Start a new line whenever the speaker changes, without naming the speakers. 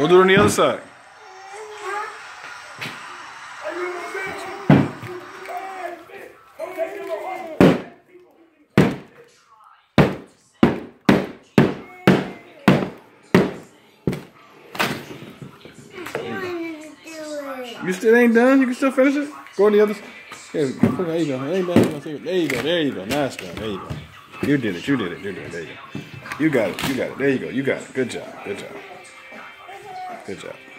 We'll do it on the other side. You still ain't done? You can still finish it? Go on the other side. Here, there you go. It ain't done. There you go. There you go. Now it's done. There you go. You did it. You did it. You did it. There you go. You got it. You got it. There you go. You got it. Good job. Good job. Good job.